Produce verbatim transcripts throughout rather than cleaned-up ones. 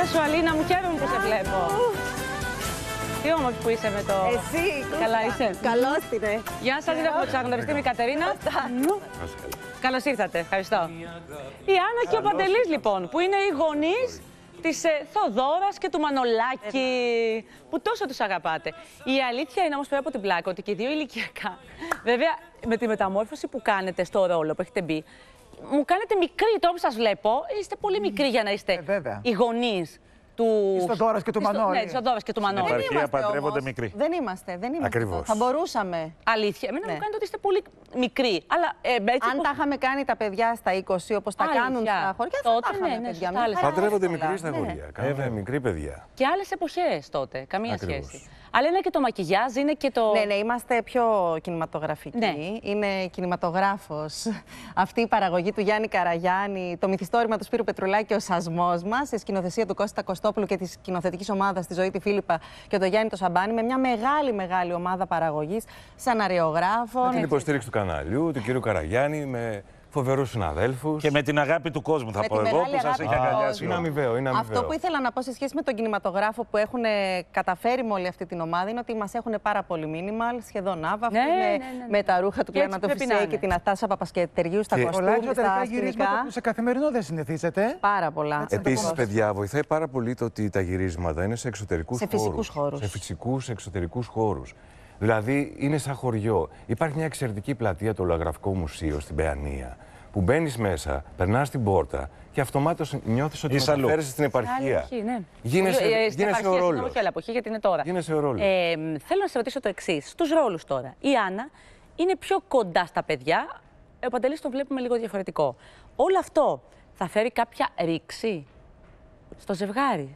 Γεια σου, Αλίνα, μου χαίρομαι που σε βλέπω. Τι όμορφη που είσαι με το... Εσύ, καλά είσαι. Καλώς την. Γεια σας, δεν έχουμε ξαναγνωριστεί, είμαι η Κατερίνα. Καλώς ήρθατε, ευχαριστώ. Η Άννα και ο Παντελής, λοιπόν, που είναι οι γονείς της ε, Θοδόρας και του Μανολάκη, που τόσο τους αγαπάτε. Η αλήθεια είναι όμως, πέρα από την πλάκα, ότι και οι δύο ηλικιακά, βέβαια, με τη μεταμόρφωση που κάνετε στο ρόλο που έχετε μπει, μου κάνετε μικρή τώρα που σας βλέπω. Είστε πολύ μικροί για να είστε ε, οι γονείς του... Της Θοδόρας και του Μανώλη. Ναι, της Θοδόρας και του Μανώλη. Στην επαρχία παντρεύονται μικροί. Δεν είμαστε, δεν είμαστε. Ακριβώς. Θα μπορούσαμε. Αλήθεια. Εμένα ναι. μου κάνετε ότι είστε πολύ μικροί. Αλλά, ε, έτσι, αν πώς... τα είχαμε κάνει τα παιδιά στα είκοσι, όπως τα Αλήθεια. κάνουν στα χωριά, θα τότε, τα είχαμε, ναι, ναι, παιδιά. σωστά, Παντρεύονται εύκολα. μικροί στα Ναι, χωριά. Κάνουν μικροί παιδιά. Και άλλες εποχές τότε. Καμία Ακριβώς. σχέση. Αλλά είναι και το μακιγιάζ, είναι και το... Ναι, ναι, είμαστε πιο κινηματογραφικοί. Ναι. Είναι κινηματογράφος. Αυτή η παραγωγή του Γιάννη Καραγιάννη, το μυθιστόρημα του Σπύρου Πετρουλάκη, ο σασμός μας, σε σκηνοθεσία του Κώστα Κωστόπουλου και της σκηνοθετικής ομάδας τη Ζωή τη Φίλιππα και το Γιάννη το Σαμπάνη, με μια μεγάλη μεγάλη ομάδα παραγωγής, σαναριογράφων. Με την υποστήριξη του καναλιού, του κύριου Καραγιάννη, με φοβερούς συναδέλφους. Και με την αγάπη του κόσμου, θα Με πω τη εγώ, μεγάλη που σας αγάπη έχει του αγκαλιάσει. κόσμου. Είναι αμοιβαίο, είναι αμοιβαίο. Αυτό που ήθελα να πω σε σχέση με τον κινηματογράφο που έχουν καταφέρει με όλη αυτή την ομάδα είναι ότι μας έχουν πάρα πολύ minimal, σχεδόν άβαυτοι, Ναι, με, ναι, ναι, ναι. με τα ρούχα του Και έτσι Κλένα του πρέπει να Φυσέη είναι. και την Αστάσα Παπασκετεριού στα Και- Πολλά κοστούμια, στα εξωτερικά γυρίσματα σκηνικά. που σε καθημερινό δεν συνηθίζετε. Πάρα πολλά. Επίσης, παιδιά, βοηθάει πάρα πολύ το ότι τα γυρίσματα είναι σε εξωτερικούς Σε χώρους. φυσικούς χώρους. Σε φυσικούς εξωτερικούς χώρους. Δηλαδή, είναι σαν χωριό. Υπάρχει μια εξαιρετική πλατεία, το Λογογραφικό Μουσείο στην Παιανία, που μπαίνεις μέσα, περνάς την πόρτα και αυτομάτως νιώθεις ότι Είσαι αλλού. μεταφέρεσαι στην Άλλη επαρχία. εποχή, ναι. Γίνεσαι, Ε, στην γίνεσαι επαρχία, ο στην ρόλος. όχι άλλη εποχή, γιατί είναι τώρα. Γίνεσαι ο ρόλος. Ε, θέλω να σε ρωτήσω το εξής. Στους ρόλους τώρα. Η Άννα είναι πιο κοντά στα παιδιά. Ο Παντελής τον βλέπουμε λίγο διαφορετικό. Όλο αυτό θα φέρει κάποια ρήξη στο ζευγάρι.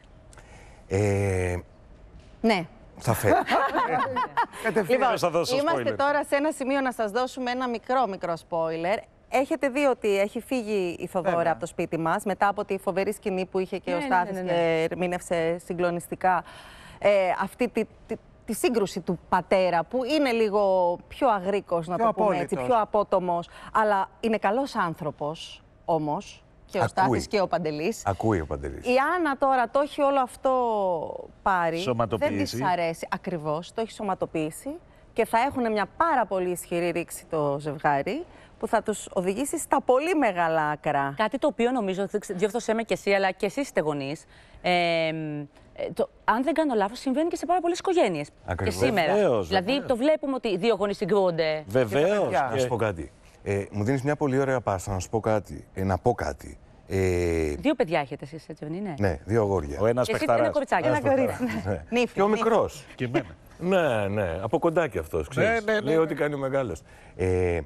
Ε, Ναι. θα φέρει. Κατευθείαν. Λοιπόν, θα δώσω είμαστε spoiler. τώρα σε ένα σημείο να σας δώσουμε ένα μικρό μικρό spoiler. Έχετε δει ότι έχει φύγει η Θοδόρα Βέβαια. από το σπίτι μας μετά από τη φοβερή σκηνή που είχε και Ναι, ο ναι, Στάθης ναι, ναι, και ερμήνευσε συγκλονιστικά ε, αυτή τη, τη, τη σύγκρουση του πατέρα που είναι λίγο πιο αγρίκος, να Πιο το πούμε έτσι, απόλυτος. πιο απότομος, αλλά είναι καλός άνθρωπος όμως και ο Ακούει. Στάθης και ο Παντελής. Ακούει ο Παντελής. Η Άννα τώρα το έχει όλο αυτό πάρει. Δεν Σωματοποιήσει. της αρέσει. Ακριβώς, το έχει σωματοποιήσει και θα έχουν μια πάρα πολύ ισχυρή ρήξη το ζευγάρι που θα τους οδηγήσει στα πολύ μεγάλα άκρα. Κάτι το οποίο νομίζω, διόρθωσέ με και εσύ, αλλά και εσείς είστε γονείς. Ε, ε, το, αν δεν κάνω λάθος, συμβαίνει και σε πάρα πολλές οικογένειες. Ακριβώς. Και σήμερα. Βεβαίως, δηλαδή, βεβαίως. το βλέπουμε ότι οι δύο γονείς συγκρούονται. Βεβαίως. παιδιά. Να σου πω κάτι. Ε, μου δίνεις μια πολύ ωραία πάσα να σου πω κάτι. Ε, να πω κάτι. Ε, Δύο παιδιά έχετε εσείς, έτσι δεν είναι? ναι, δύο αγόρια. Ο ένας Και εσύ ένα παιχταράς. κοριτσάκι. Ένα Ένας κορίτσι. Ναι. Νύφη, Και ο νύφη. μικρός. Και εμένα. Ναι, ναι, από κοντάκι αυτός, ξέρεις. Ναι, ναι, ναι, Λέει ναι. ό,τι κάνει ο μεγάλος. Ε,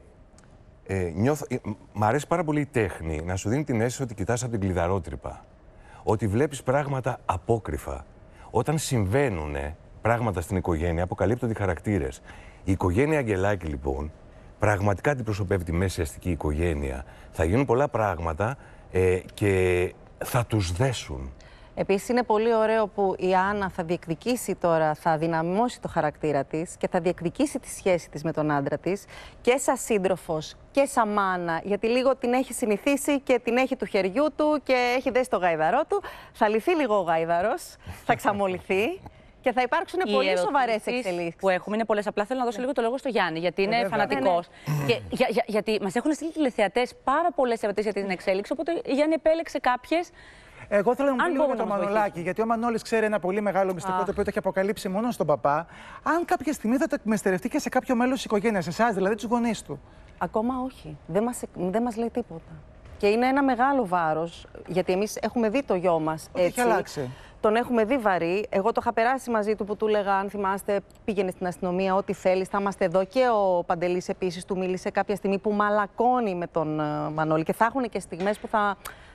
ε, νιώθω, ε, μ' αρέσει πάρα πολύ η τέχνη να σου δίνει την αίσθηση ότι κοιτάς από την κλειδαρότρυπα. Ότι βλέπεις πράγματα απόκρυφα. Όταν συμβαίνουν πράγματα στην οικογένεια, αποκαλύπτονται οι χαρακτήρες. Η οικογένεια Αγγελάκη, λοιπόν, πραγματικά αντιπροσωπεύει τη μέση αστική οικογένεια. Θα γίνουν πολλά πράγματα ε, και θα τους δέσουν. Επίσης είναι πολύ ωραίο που η Άννα θα διεκδικήσει τώρα, θα δυναμώσει το χαρακτήρα της και θα διεκδικήσει τη σχέση της με τον άντρα της και σαν σύντροφος και σαν μάνα, γιατί λίγο την έχει συνηθίσει και την έχει του χεριού του και έχει δέσει το γαϊδαρό του. Θα λυθεί λίγο ο γαϊδαρός, θα ξαμολυθεί και θα υπάρξουν Οι πολύ ερωτήσεις σοβαρές εξελίξεις. που έχουμε είναι πολλές. Απλά θέλω να δώσω λίγο το λόγο στο Γιάννη, γιατί είναι βέβαια. φανατικός. Και, για, για, γιατί μας έχουν στείλει τηλεθεατές πάρα πολλές ερωτήσεις για την εξέλιξη, οπότε η Γιάννη επέλεξε κάποιες. Εγώ θέλω να μου Αν πει λίγο για μπορούμε το να μας Μανολάκη, βοηθήσει. γιατί ο Μανώλης ξέρει ένα πολύ μεγάλο μυστικό το οποίο το έχει αποκαλύψει μόνο στον παπά. Αν κάποια στιγμή θα το εκμεστερευτεί και σε κάποιο μέλος της οικογένειας, εσάς δηλαδή τους γονείς του. Ακόμα όχι. Δεν μας, δεν μας λέει τίποτα. Και είναι ένα μεγάλο βάρος, γιατί εμείς έχουμε δει το γιο μας Ότι έχει έτσι. αλλάξει. Τον έχουμε δει βαρύ. Εγώ το είχα περάσει μαζί του που του έλεγα, αν θυμάστε, πήγαινε στην αστυνομία, ό,τι θέλεις, θα είμαστε εδώ. Και ο Παντελής επίσης του μίλησε κάποια στιγμή που μαλακώνει με τον uh, Μανώλη. Και θα έχουν και στιγμές που θα,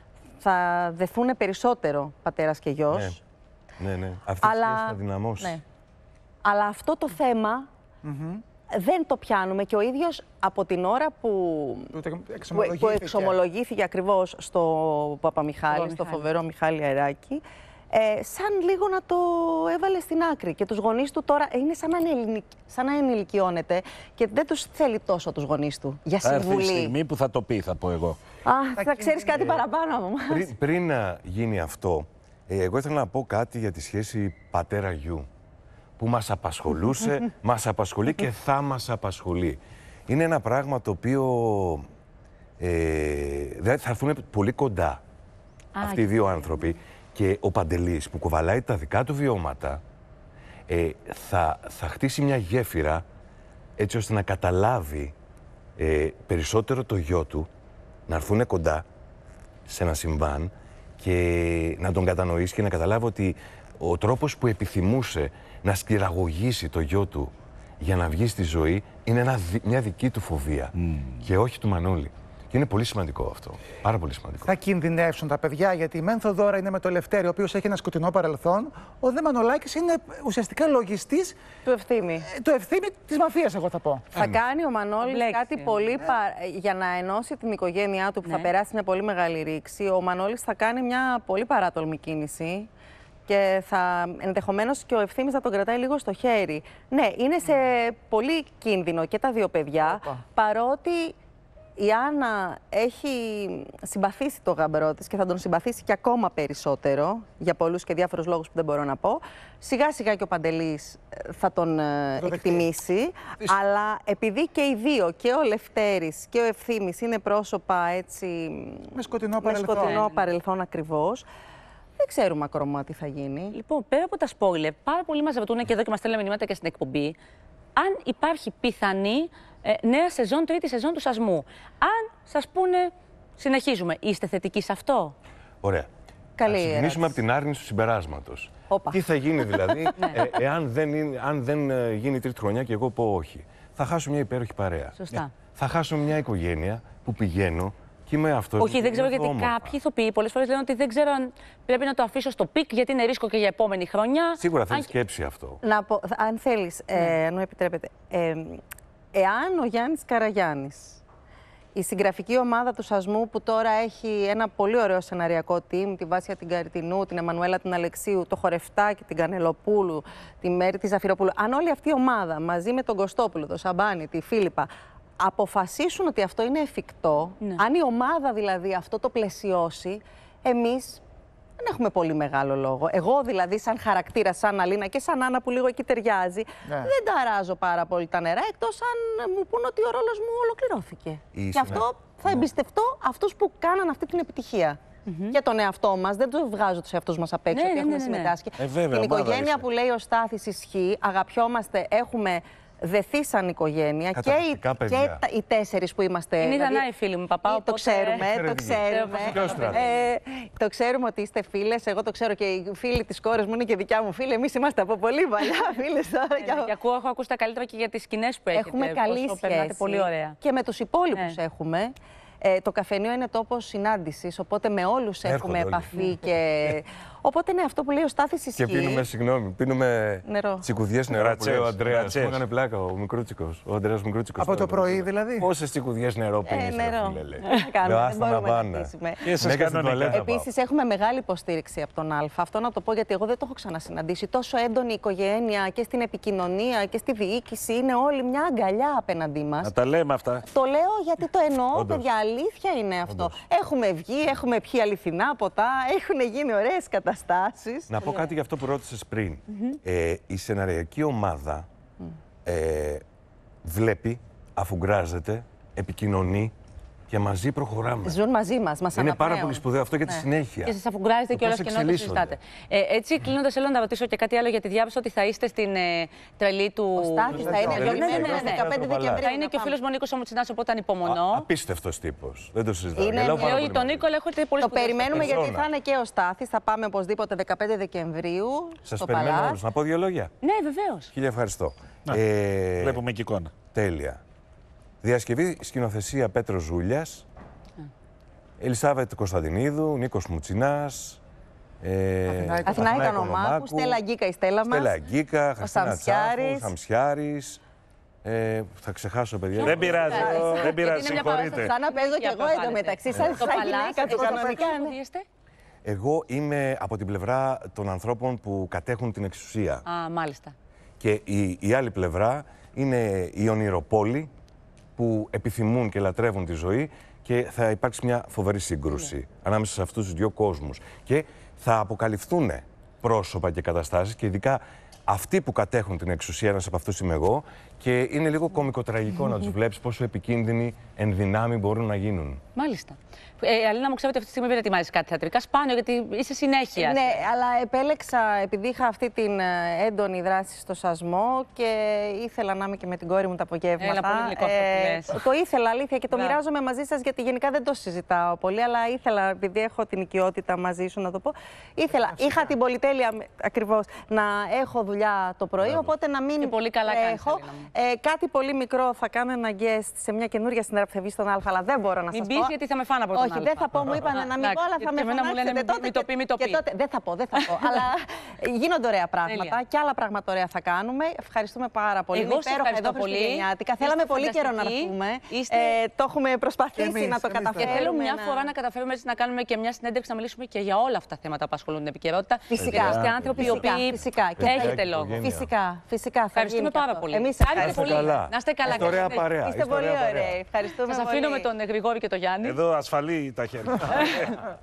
θα δεθούν περισσότερο πατέρας και γιος. Ναι, ναι, ναι. Αυτή η Αλλά, σχέση θα δυναμώσει. ναι. Αλλά αυτό το θέμα Mm-hmm. δεν το πιάνουμε. Και ο ίδιος από την ώρα που, Που το που, που εξομολογήθηκε. εξομολογήθηκε ακριβώς στο Παπαμιχάλη, στο Παπαμιχάλη. φοβερό Μιχάλη Αεράκη, ε, σαν λίγο να το έβαλε στην άκρη. Και τους γονείς του τώρα είναι σαν να, ενηλικ... σαν να ενηλικιώνεται και δεν τους θέλει τόσο τους γονείς του για Θα έρθει η συμβουλή. στιγμή που θα το πει, θα πω εγώ. Α, θα ξέρεις κάτι παραπάνω από εμάς. Πριν, πριν να γίνει αυτό, Ε, εγώ ήθελα να πω κάτι για τη σχέση πατέρα-γιου, που μας απασχολούσε, μας απασχολεί και θα μας απασχολεί. Είναι ένα πράγμα το οποίο ε, θα έρθουν πολύ κοντά Α, αυτοί οι δύο άνθρωποι και ο Παντελής που κουβαλάει τα δικά του βιώματα ε, θα, θα χτίσει μια γέφυρα έτσι ώστε να καταλάβει ε, περισσότερο το γιο του, να έρθουν κοντά σε ένα συμβάν και να τον κατανοήσει και να καταλάβει ότι ο τρόπος που επιθυμούσε να σκυραγωγήσει το γιο του για να βγει στη ζωή είναι ένα, μια δική του φοβία mm. και όχι του Μανώλη. Και είναι πολύ σημαντικό αυτό. Πάρα πολύ σημαντικό. Θα κινδυνεύσουν τα παιδιά, γιατί η Μεν Θοδώρα είναι με το Λευτέρη, ο οποίος έχει ένα σκοτεινό παρελθόν. Ο Δε Μανολάκης είναι ουσιαστικά λογιστής του Ευθύμη. Ε, του Ευθύμη της μαφίας, εγώ θα πω. Θα κάνει ο Μανώλης Λέξη. κάτι πολύ ναι. πα... για να ενώσει την οικογένειά του που ναι. θα περάσει μια πολύ μεγάλη ρήξη. Ο Μανώλης θα κάνει μια πολύ παράτολμη κίνηση. Και θα ενδεχομένως και ο Ευθύμης θα τον κρατάει λίγο στο χέρι. Ναι, είναι σε πολύ κίνδυνο και τα δύο παιδιά, Οπα. παρότι η Άννα έχει συμπαθήσει το γαμπρό της και θα τον συμπαθήσει και ακόμα περισσότερο, για πολλούς και διάφορους λόγους που δεν μπορώ να πω. Σιγά σιγά και ο Παντελής θα τον το εκτιμήσει, Φυσ... αλλά επειδή και οι δύο, και ο Λευτέρης και ο Ευθύμης είναι πρόσωπα έτσι... Με σκοτεινό παρελθόν. Με σκοτεινό παρελθόν ακριβώς. Δεν ξέρουμε ακόμα τι θα γίνει. Λοιπόν, πέρα από τα spoiler, πάρα πολλοί μας ρωτούν και εδώ και μας στέλνουν μηνύματα και στην εκπομπή, αν υπάρχει πιθανή ε, νέα σεζόν, τρίτη σεζόν του Σασμού. Αν σας πούνε, συνεχίζουμε, είστε θετικοί σε αυτό? Ωραία. Καλή Ας ξεκινήσουμε από την άρνηση του συμπεράσματος. Τι θα γίνει δηλαδή, ε, εάν δεν, είναι, αν δεν ε, γίνει τρίτη χρονιά και εγώ πω όχι. Θα χάσω μια υπέροχη παρέα. Σωστά. Θα χάσω μια οικογένεια που πηγαίνω. Και είμαι αυτός. Όχι, δεν ξέρω, γιατί όμορφα. Κάποιοι ηθοποιοί πολλές φορές λένε ότι δεν ξέρω αν πρέπει να το αφήσω στο πικ, γιατί είναι ρίσκο και για επόμενη χρονιά. Σίγουρα θέλει αν... σκέψη αυτό. Να πω, αν θέλεις, ναι. ε, αν μου επιτρέπετε. Ε, εάν ο Γιάννης Καραγιάννης, η συγγραφική ομάδα του Σασμού, που τώρα έχει ένα πολύ ωραίο σεναριακό team, τη Βάσια την Καριτινού, την Εμμανουέλα την Αλεξίου, το Χορευτάκι, την Κανελοπούλου, τη Μέρη τη Ζαφυροπούλου, αν όλη αυτή η ομάδα μαζί με τον Κωστόπουλο, τον Σαμπάνη, τη Φίλιππα, αποφασίσουν ότι αυτό είναι εφικτό, ναι. αν η ομάδα δηλαδή αυτό το πλαισιώσει, εμείς δεν έχουμε πολύ μεγάλο λόγο. Εγώ δηλαδή σαν χαρακτήρα, σαν Αλίνα και σαν Άννα που λίγο εκεί ταιριάζει, ναι. δεν ταράζω πάρα πολύ τα νερά, εκτός αν μου πούν ότι ο ρόλος μου ολοκληρώθηκε. Είσαι, και αυτό ναι. θα εμπιστευτώ αυτούς που κάναν αυτή την επιτυχία. Mm-hmm. Και τον εαυτό μας, δεν του βγάζω τους εαυτούς μας απ' έξω, ναι, ότι ναι, έχουμε ναι, ναι. συμμετάσχει. Ε, βέβαια, την οικογένεια είσαι. που λέει ο Στάθης ισχύει, αγαπιόμαστε, έχουμε δεθεί σαν οικογένεια και οι, και οι τέσσερις που είμαστε. Είναι δηλαδή, ιδανά οι φίλοι μου, παπά. Το ξέρουμε, το ξέρουμε. Ε, το ξέρουμε ότι είστε φίλες. Εγώ το ξέρω και οι φίλοι της κόρης μου είναι και δικιά μου φίλη. Εμείς είμαστε από πολύ παλιά φίλες τώρα. Και ακούω, έχω ακούσει τα καλύτερα και για τις σκηνές που έχετε. Έχουμε καλή σχέση. Πολύ ωραία. Και με τους υπόλοιπους έχουμε. Ε, το καφενείο είναι τόπος συνάντησης, οπότε με όλους έχουμε επαφή και... Οπότε ναι, αυτό που λέει ο Στάθης ισχύει. Και πίνουμε, συγγνώμη, πίνουμε τσικουδιές νερό. Ρατσέο, ο Αντρέας. Μου έκανε πλάκα ο Μικρούτσικος. Ο Αντρέας Μικρούτσικος. Από το πρωί δηλαδή. Πόσες τσικουδιές νερό πίνεις, ε, νερό. ρε φίλε, λέει. Δεν μπορούμε να αρχίσουμε. Επίσης έχουμε μεγάλη υποστήριξη από τον Α. Αυτό να το πω γιατί εγώ δεν το έχω ξανασυναντήσει. Τόσο έντονη οικογένεια και στην επικοινωνία και στη διοίκηση. Είναι όλοι μια αγκαλιά απέναντί μας. Να τα λέμε αυτά. Το λέω γιατί το εννοώ, παιδιά. Αλήθεια είναι αυτό. Έχουμε βγει, έχουμε πιει αληθινά ποτά, έχουν γίνει ωραίες καταστάσεις. Να πω κάτι για αυτό που ρώτησες πριν. Mm-hmm. ε, η σεναριακή ομάδα mm. ε, βλέπει, αφουγκράζεται, επικοινωνεί και μαζί προχωράμε. Ζουν μαζί μας, μας αναπνέουν. Είναι πάρα πολύ σπουδαίο αυτό για τη ναι. συνέχεια. Και σας αφουγκράζετε κιόλας και ενώ το συζητάτε. Ε, έτσι, κλείνοντας, θέλω να ρωτήσω και κάτι άλλο, γιατί διάβασα ότι θα είστε στην ε, τρελή του. Ο Στάθης θα είναι. Ναι, ναι, ναι, δεκαπέντε Δεκεμβρίου. Θα είναι και ο φίλος μου Νίκος ο Μουτσινάς, οπότε ανυπομονώ. Απίστευτος τύπος. Δεν το συζητάω. Λέω τον Νίκο, έχω έρθει πολύ. Το περιμένουμε γιατί θα είναι και ο Στάθης. Θα πάμε οπωσδήποτε δεκαπέντε Δεκεμβρίου. Σας περιμένω όλους. Να πω δύο λόγια. Ναι, βεβαίως. Χίλια ευχαριστώ. Βλέπουμε και εικόνα. Τέλεια. Διασκευή, σκηνοθεσία Πέτρος Ζούλιας. Ελισάβετ Κωνσταντινίδου, Νίκος Μουτσινάς. Ε, Αθηνά Οικονομάκου, Στέλλα Γκίκα η Στέλλα μας. Στέλλα Γκίκα, Χριστίνα Τσάφου, Σαμσιάρης. Ε, θα ξεχάσω, παιδιά. Δεν πειράζει, δεν πειράζει, συγχωρείτε. Σαν να παίζω κι εγώ εδώ μεταξύ σας. Το παλάτι, το κανονικά. Εγώ είμαι από την πλευρά των ανθρώπων που κατέχουν την εξουσία. Α, μάλιστα. Και η, η άλλη πλευρά είναι οι ονειροπόλοι που επιθυμούν και λατρεύουν τη ζωή και θα υπάρξει μια φοβερή σύγκρουση ναι. ανάμεσα σε αυτούς τους δύο κόσμους. Και θα αποκαλυφθούν πρόσωπα και καταστάσεις και ειδικά αυτοί που κατέχουν την εξουσία, ένας από αυτούς είμαι εγώ, και είναι λίγο κωμικοτραγικό να τους βλέπεις πόσο επικίνδυνοι εν δυνάμει μπορούν να γίνουν. Μάλιστα. Ε, Αλίνα, μου ξέρω ότι αυτή τη στιγμή δεν ετοιμάζεις κάτι θεατρικά. Σπάνιο, γιατί είσαι συνέχεια. Ναι, αλλά επέλεξα, επειδή είχα αυτή την έντονη δράση στο Σασμό και ήθελα να είμαι και με την κόρη μου τα απογεύματα. Έλα, πολύ γλυκό ε, αυτό που λες. Το ήθελα, αλήθεια, και το Να. μοιράζομαι μαζί σας, γιατί γενικά δεν το συζητάω πολύ, αλλά ήθελα, επειδή έχω την οικειότητα μαζί σου να το πω, ήθελα, είχα την πολυτέλεια ακριβώς να έχω δουλειά το πρωί, Μπράβο. οπότε να μην Και πολύ καλά κάνεις, έχω. Αλίνα μου. Ε, κάτι πολύ μικρό θα κάνω ένα guest σε μια καινούργια συνέντευξη που θα βγει στον Α, αλλά δεν μπορώ να Μην σας πεις, πω. γιατί θα με φάνε από τον Όχι, Α. δεν θα πω, μου είπαν να μην πω, αλλά θα με εμένα μου λένε φωνάξετε μη- τότε μη το και- πει, μη το και πει. τότε δεν θα πω, δεν θα πω. Αλλά γίνονται ωραία πράγματα Τέλεια. και άλλα πράγματα ωραία θα κάνουμε. Ευχαριστούμε πάρα πολύ. Εγώ Είναι σε υπέροχα ευχαριστώ εδώ πολύ. χριστουγεννιάτικα. Είστε Θέλαμε πολύ καιρό να φανταστικοί. έρθουμε. Είστε- Ε, το έχουμε προσπαθήσει Εμείς, να το εμείς καταφέρουμε. Και θέλω μια να- φορά να καταφέρουμε έτσι να κάνουμε και μια συνέντευξη να μιλήσουμε και για όλα αυτά τα θέματα που ασχολούν την επικαιρότητα. Φυσικά. Είστε άνθρωποι οι Φυσικά, οποίοι φυσικά. Και έχετε θα- λόγο. οικογένεια. Φυσικά, φυσικά. Θα Ευχαριστούμε γίνει και πάρα αυτό. πολύ. Εμείς Κάνετε ευχαριστούμε. πολύ. καλά. Να είστε καλά. Είστε ωραία Καλή παρέα. Είστε Είστε πολύ ωραία παρέα. ωραίοι. Ευχαριστούμε Σας πολύ. αφήνω με τον Γρηγόρη και τον Γιάννη. Εδώ ασφαλή τα χέρια.